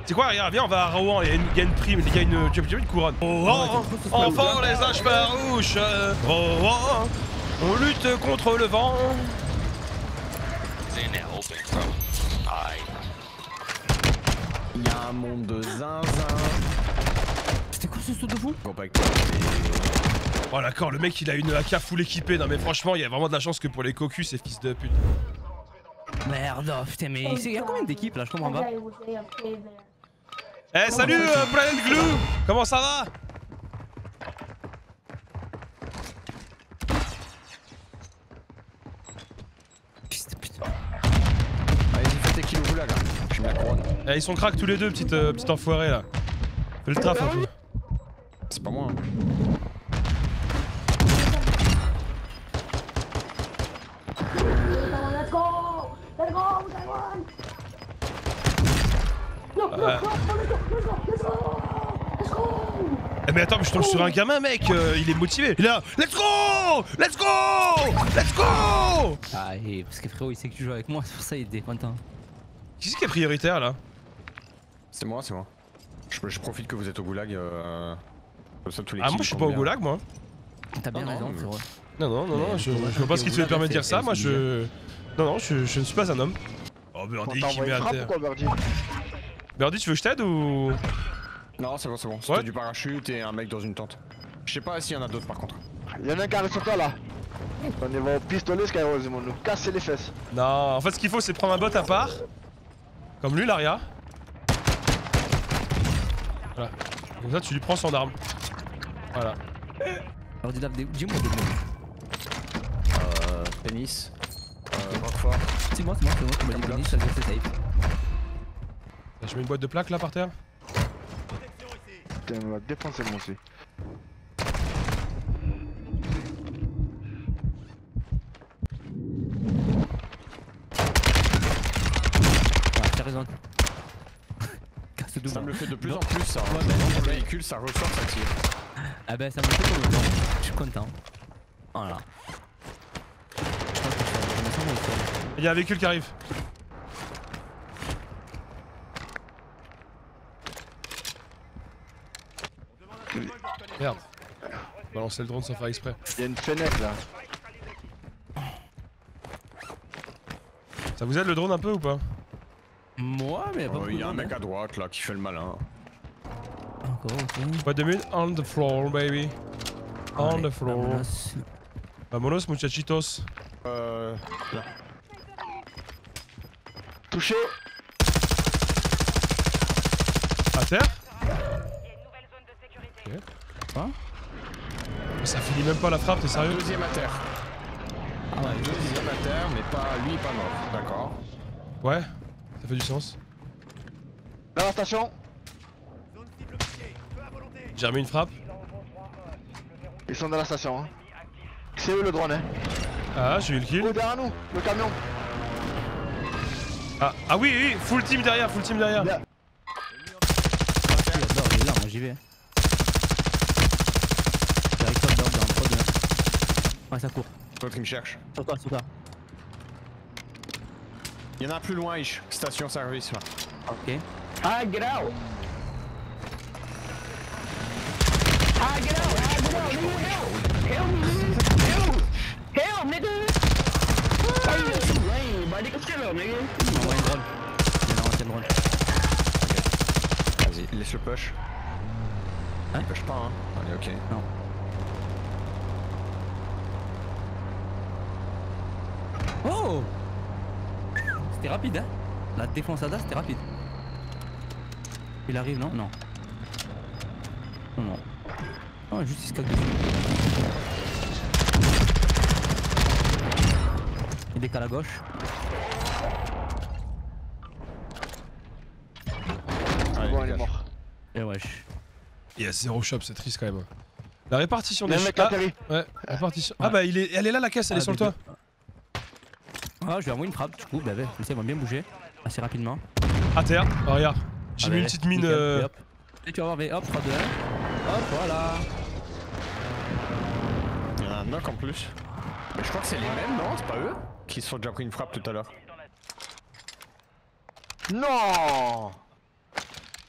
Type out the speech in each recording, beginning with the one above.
C'est quoi, regarde, viens, on va à Rouen, il y a une prime, il y a une couronne. Rouen, enfant les âges farouches. Rouen, on lutte contre le vent. Il y a un monde de zinzin. C'était quoi ce saut de fou? Compact. Oh d'accord, le mec il a une AK full équipée. Non mais franchement, il y a vraiment de la chance que pour les cocus, ces fils de pute. Merde, oh, putain, mais il y a combien d'équipes là? Je comprends pas. Eh salut Planet Glue. Comment ça va? Putain. Allez, faites tes kilos là, je mets la couronne. Eh, ils sont crack tous les deux, petite enfoirée là. Fais le traf un peu. C'est pas moi. Hein. Let's go! Let's go! Eh mais attends, mais je tombe sur un gamin mec, il est motivé. Il est là, let's go! Let's go! Let's go! Ah, et parce que frérot, il sait que tu joues avec moi, c'est pour ça il est content. Qui c'est qui est prioritaire là? C'est moi, c'est moi. Je profite que vous êtes au goulag. Comme ça, tous les Ah moi je suis pas au goulag moi. T'as bien raison, frérot. Non, je vois pas ce qui te fait permettre de dire ça, moi je... Non, je ne suis pas un homme. Oh Birdie qui met à terre. Birdie, tu veux que je t'aide ou... Non, c'est bon, c'est bon. C'était du parachute et un mec dans une tente. Je sais pas s'il y en a d'autres par contre. Il y en a un qui arrive sur toi là. On est au pistolet, Skyros, ils vont nous casser les fesses. Non, en fait ce qu'il faut c'est prendre un bot à part. Comme lui, Laria. Voilà. Comme ça tu lui prends son arme. Voilà. Alors dis-moi des mots. Pénis. Roquefort. C'est moi, tu m'as dit pénis, ça doit être safe. Je mets une boîte de plaques là par terre. Putain, on va défoncer moi aussi. Ouais, t'as raison. Ça me le fait de plus en plus ça. Dans le véhicule, ça ressort, ça tire. Ah bah ça me le fait pour le temps. Je suis content. Voilà. Il y a un véhicule qui arrive. Merde. Balancer le drone sans faire exprès. Il y a une fenêtre là. Ça vous aide le drone un peu ou pas? Moi, mais pas Il y a un mec à droite là qui fait le malin. Encore, ok. Pas de minutes, on the floor, baby. On the floor. Vámonos. Vamonos, muchachitos. Là. Touché. À terre? Ok. Quoi? Ça finit même pas la frappe, t'es sérieux? Deuxième à terre. Ah ouais, Deuxième à terre, mais pas lui, pas mort. D'accord. Ouais, ça fait du sens. Dans la station. J'ai remis une frappe. Ils sont dans la station. Hein. C'est eux le drone. Hein. Ah, j'ai eu le kill. Oh, derrière nous, le camion. Ah oui, oui, full team derrière, full team derrière. Là. il est là, moi j'y vais. J'arrive pas dedans, dans le prod. Ouais, ça court. L'autre il me cherche. Sur toi, sur toi. Il y en a un plus loin, Ish. Station service là. Ok. Ah, get out! Ah, get out! Ah, get out! Nigga, help! Help me, nigga! Help, nigga! Why you so lame, my nigga? Chill out, nigga! Envoie une drone. Il y en a un qui a le drone. Vas-y, laisse le push. Hein? Il push pas, hein. Allez, ok. Non. Oh! C'était rapide, hein? La défonçada, c'était rapide. Il arrive, non? Non. Non, non. Oh, juste il se casse dessus. Il décale à gauche. Allez, Bon, il est dégage. mort. Et wesh. Il y a 0 shop, c'est triste quand même. La répartition Il y a des un mec qui a atterri. Ouais, répartition. Ouais. Ah bah elle est là la caisse, elle est sur le toit. Ah, je lui envoie une frappe, du coup, bah, comme ça, ils vont bien bouger assez rapidement. À terre, oh, regarde. J'ai Ah, mis bah, une petite mine. nickel. Et hop. Et tu vas voir, mais hop, 3, 2, 1. Hop, voilà. Il y en a un knock en plus. Mais je crois que c'est les mêmes, non? C'est pas eux? Qui se sont déjà pris une frappe tout à l'heure. Non.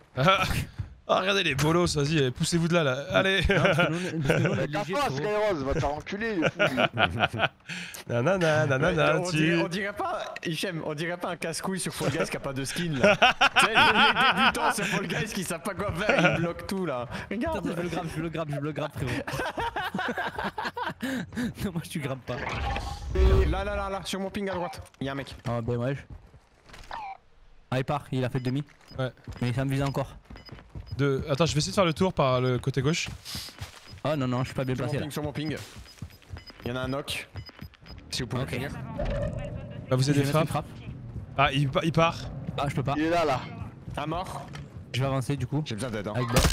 Ah, regardez les bolos, vas-y, poussez-vous de là. Allez. Casse-toi, Skyrose, va te faire enculer, le fou. Nanana, On dirait pas, Hichem, on dirait pas un casse-couille sur Fall Guys qui a pas de skin là. Tu sais, les débutants sur Fall Guys qui savent pas quoi faire, ils bloquent tout là. Regarde. Je le grappe, frérot. Non, moi je grappe pas. Là, sur mon ping à droite, y'a un mec. Ah, ben ouais. Ah, il part, il a fait demi. Ouais. Mais ça me vise encore. Attends, je vais essayer de faire le tour par le côté gauche. Oh non, non, je suis pas bien placé là. Sur mon ping. Y'en a un knock. Si vous pouvez Ok. finir. Bah, vous avez des Je vais mettre une frappes. Ah, il part. Ah, je peux pas. Il est là. Un mort. Je vais avancer du coup. J'ai besoin d'aide. Hein. Avec bot.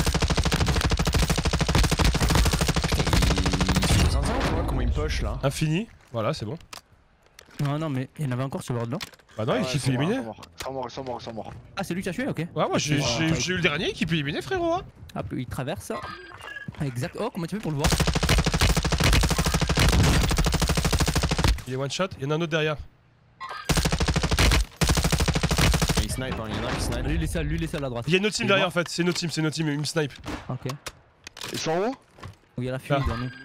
Vous entendez comment il me push là? Infini. Voilà, c'est bon. Non, non, mais il y en avait encore sur le bord de l'eau. Bah non, il s'est fait éliminer. Ils sont morts. Ah, c'est lui qui a tué, ok. Ouais, moi j'ai eu le dernier qui peut éliminer, frérot. Hein. Hop, il traverse. Exact. Oh, comment tu fais pour le voir? Il est one shot, il y en a un autre derrière. Il snipe, hein, y'en a un qui snipe. Lui, il est seul à droite. Il y a une autre team derrière en fait, c'est notre team, il me snipe. Ok. Ils sont où? Où il y a la fuite dans nous.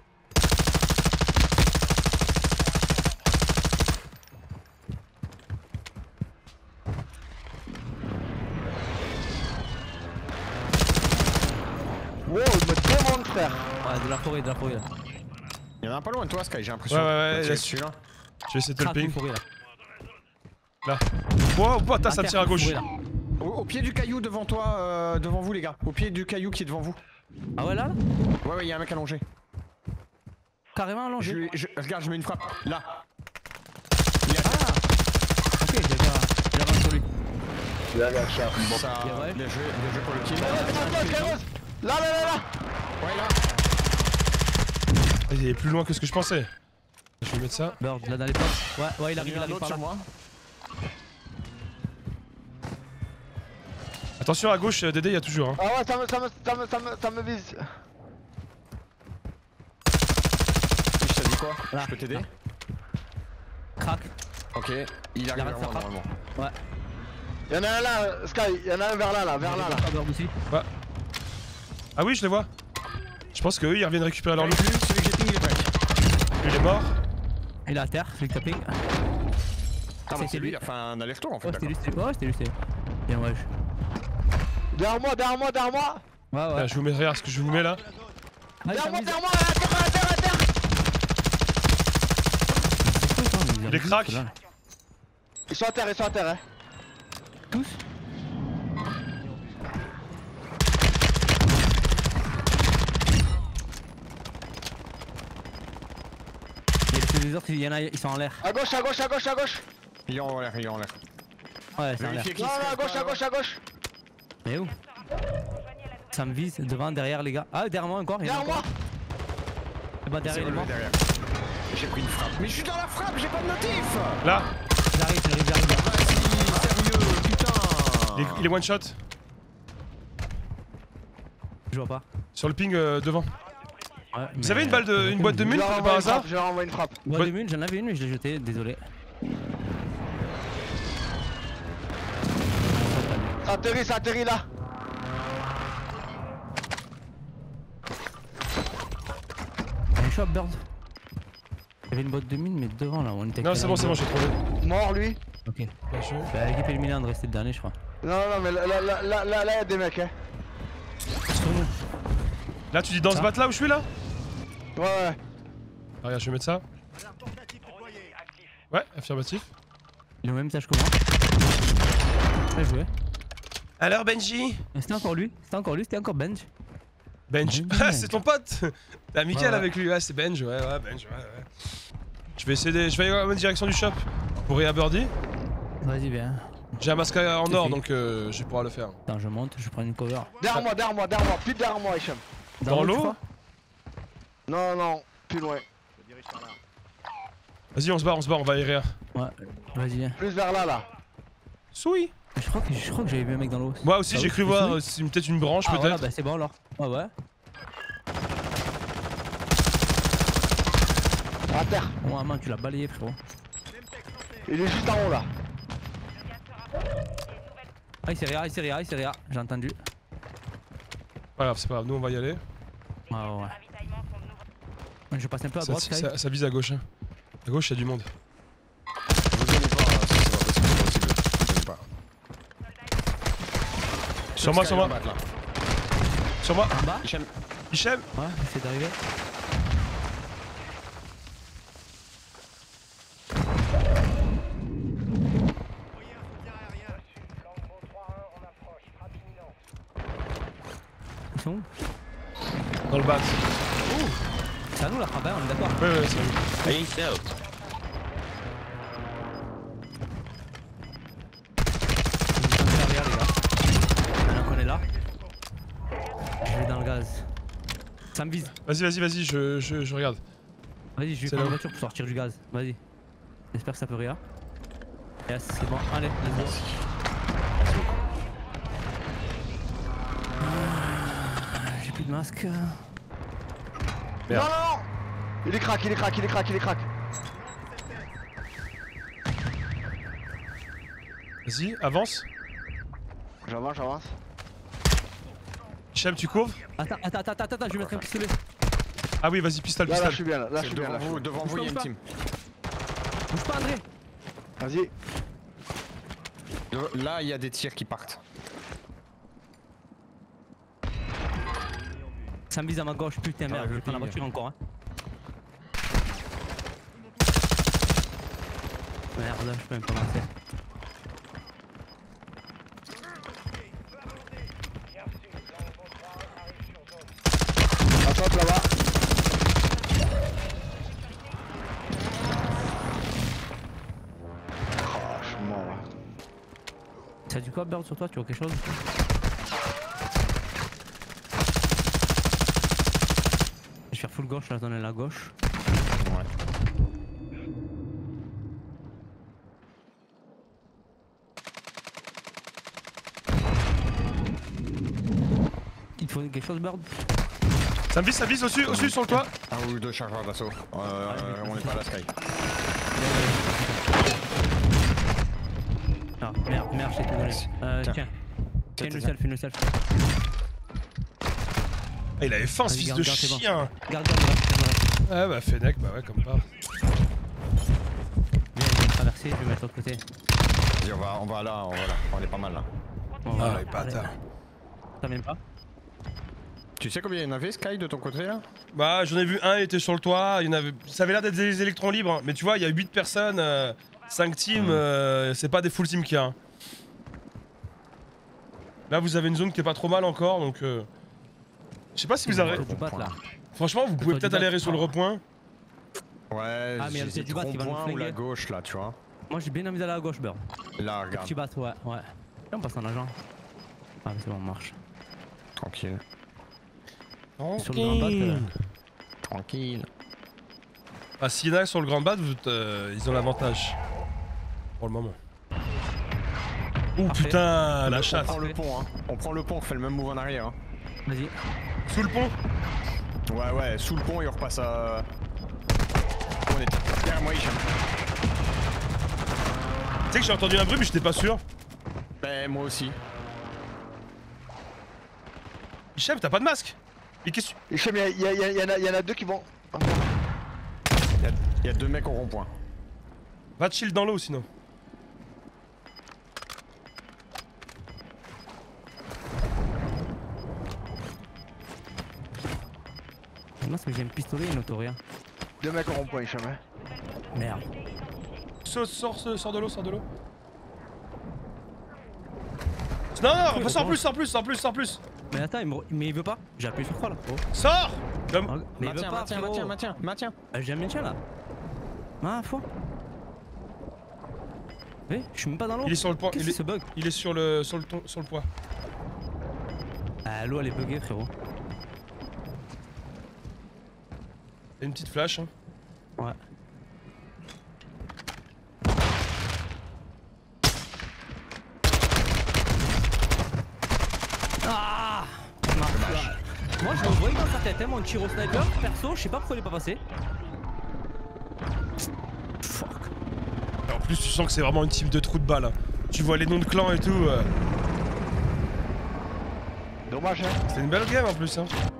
Wow, il me demande, frère. Ouais, de la forêt là. Y'en a un pas loin de toi, Sky, j'ai l'impression. Ouais, là celui-là. Je vais essayer de te le Craque une ping. forêt là. Là. Wow, putain, ça tire à gauche. Forêt, là. Au pied du caillou devant toi, devant vous les gars. Au pied du caillou qui est devant vous. Ah ouais, là? Ouais, y'a un mec allongé. Carrément allongé. Regarde, je mets une frappe. Là. Ok, j'avance sur lui. Là, cher. Ça, Bien ouais. bien joué pour le kill. Là. Ouais, là. Il est plus loin que ce que je pensais. Je vais mettre ça. Bird, là dans les portes. Ouais, il Il y arrive en a un autre par sur là. moi. Attention à gauche, Dédé, il y a toujours. Hein. Ah ouais, ça me vise. Je t'ai dit quoi? Là. Je peux t'aider? Crac. Ok, il arrive arrête vers moi sa frappe. normalement. Ouais. Y'en a un là, Sky, y'en a un vers là, Bird aussi. Ah oui, je les vois. Je pense qu'eux ils reviennent récupérer leur loot. Celui que j'ai ping, il est break. Lui, il est mort. Il est à terre, celui que t'as ping. Ah, mais c'est lui, lui. il a fait un aller-retour en fait. Ouais, c'était d'accord. lui, c'était lui. Bien, ouais. Derrière moi. Ouais, Là, ouais. je vous mets derrière ce que je vous mets là. Derrière moi, à terre. Il est crack. Ils sont à terre, hein. Tous? Et les autres, il y en a, ils sont en l'air. À gauche. Il est en l'air, Ouais, c'est en l'air. Vérifiez qu'il Non, se casse pas, à gauche. Mais où? Ça me vise, devant, derrière les gars. Ah, derrière moi encore, il y en a Derrière encore. moi. Eh ben, derrière, il est mort. derrière. J'ai pris une frappe. Mais je suis dans la frappe, j'ai pas de notif. Là, J'arrive. Vas-y, sérieux, putain. il est one shot. Je vois pas. Sur le ping devant. Ouais, Vous avez une boîte de mule par hasard? Je leur envoie une frappe. Boîte de mine, j'en avais une, mais je l'ai jetée, désolé. Ça atterrit là. Un shop bird. Il y avait une boîte de mine, mais devant là, on était. Non, c'est bon, j'ai trouvé. Mort lui. Ok. Bien joué. Bah, l'équipe éliminée, André, c'était le dernier, je crois. Non, mais là, y'a des mecs, hein. Sur nous. Là, tu dis dans ce bat là où je suis là? Ouais. Ah, regarde, je vais mettre ça. Ouais, affirmatif. Il est au même étage que moi. Bien joué. Alors, Benji? C'était encore lui, c'était encore Benj. Benj. Benji. Ah, c'est ton pote! T'es amical Ouais. avec lui, ouais, c'est Benj, ouais, Benj, ouais. Je vais essayer, je vais aller en direction du shop pour Réa Birdie. Vas-y, viens. J'ai un masque en C'est or fait. donc je vais pouvoir le faire. Attends, je monte, je prends une cover. Derrière moi, pile derrière moi, Hicham. Dans l'eau, tu l'eau? crois? Non, plus loin. Vas-y, on se barre, on va aérer. Ouais, vas-y, viens. Plus vers là. Soui! Je crois que j'avais vu un mec dans l'eau. Moi aussi, Ah j'ai oui, cru tu voir souris peut-être une branche, Ah, voilà, peut-être. bah c'est bon alors. Ouais. À terre. Bon, main, tu l'as balayé, frérot. Il est juste en haut là. Ah il s'est réa, j'ai entendu. Pas grave, c'est pas grave, nous on va y aller. Ouais. Je passe un peu à droite, Sky. Ça vise à gauche. Hein. À gauche, il y a du monde. Vous donnez pas, c'est pas possible. Sur moi. Sur moi. En bas. Hichem. Ouais, essaie d'arriver. Ils sont où? Dans le bas. Oh, c'est à nous la frappe, on est d'accord. Ouais, c'est à nous. I ain't out. Derrière les gars. Maintenant qu'on est là. Je vais dans le gaz. Ça me vise. Vas-y, je regarde. Vas-y, je vais prendre la voiture pour sortir du gaz. Vas-y. J'espère que ça peut rien. Yes, c'est bon. Allez, let's go. J'ai plus de masque. Merde. Non. Il est crack. Vas-y, avance. J'avance. Hichem, tu cours. Attends, je vais mettre un pistolet. Ah oui, vas-y, pistole. Là, je suis bien, là. Devant vous, il y a une team. Bouge pas, André. Vas-y. Là, il y a des tirs qui partent. Ça me vise à ma gauche, putain, merde. Je vais prendre la voiture encore, hein. Merde, je peux même pas avancer. Attends, là-bas. Franchement, là. T'as du quoi, Bird, sur toi? Tu vois quelque chose? Je vais faire full gauche, là, donner la gauche. Ouais. Il te faut quelque chose, Bird? Ça vise au-dessus sur le toit. Un ou deux chargeurs d'assaut. On est pas à la Sky. Ah, merde, je t'ai tout donné. Tiens. Tiens, une self. Ah, il avait faim, ce fils de chien. Garde. Ah bah Fennec, bah ouais, comme pas. Viens, je vais traverser, je vais mettre l'autre côté. Vas-y, on va là, on est pas mal là. Ah, les bâtards. Ça vient pas? Tu sais combien il y en avait, Sky, de ton côté là? Bah j'en ai vu un, il était sur le toit, il y en avait... ça avait l'air d'être des électrons libres, hein. Mais tu vois, il y a 8 personnes, 5 teams, c'est pas des full teams qu'il y a. Hein. Là vous avez une zone qui est pas trop mal encore, donc... Je sais pas si vous avez... Franchement, vous pouvez peut-être aller sur le repoint. Ouais, ah, mais il y a du bat qui va nous flinguer. Ou la gauche là, tu vois. Moi j'ai bien envie d'aller à gauche, Bird. Là, regarde. Petit bat, ouais. Là, on passe en agent. Ah, mais c'est bon, on marche. Tranquille. Sur le grand bat, Tranquille. Ah, s'il y en a sur le grand bat, ils ont l'avantage. Pour le moment. Ouh putain, la chasse. On prend le pont, hein. On prend le pont, on fait le même move en arrière. Hein. Vas-y. Sous le pont? Ouais, sous le pont et on repasse à... On est derrière moi, Hicham. Tu sais que j'ai entendu un bruit mais j'étais pas sûr. Ben moi aussi. Hicham, t'as pas de masque? Et qu'est-ce que... Hicham, il y en a deux qui vont... Il y a deux mecs au rond-point. Va te shield dans l'eau sinon. Moi, c'est que j'ai un pistolet et une autoria. Deux mecs au rond-point, Hicham. Merde. Sors de l'eau, sors de l'eau. Non, sors plus. Mais attends, mais il veut pas. J'ai appuyé sur 3 là. Oh. Sors. Mais il veut pas, maintiens. J'ai un maintien là. Ah, foi. Eh, je suis même pas dans l'eau. Il est sur le point. Qu'est-ce que ce bug? Il est sur le poids. Ah, l'eau elle est buggée, frérot. Une petite flash. Hein. Ouais. Ah, moi je le voyais dans sa tête, hein, mon tir au sniper. Perso, je sais pas pourquoi il est pas passé. Fuck. En plus, tu sens que c'est vraiment une team de trous de balles. Hein. Tu vois les noms de clans et tout. Dommage, hein. C'était une belle game en plus, hein.